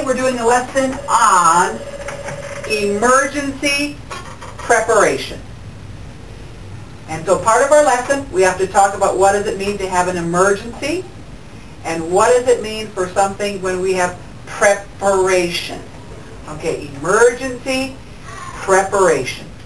we're doing a lesson on emergency preparation. And so part of our lesson, we have to talk about what does it mean to have an emergency, and what does it mean for something when we have preparation. Okay, emergency preparation.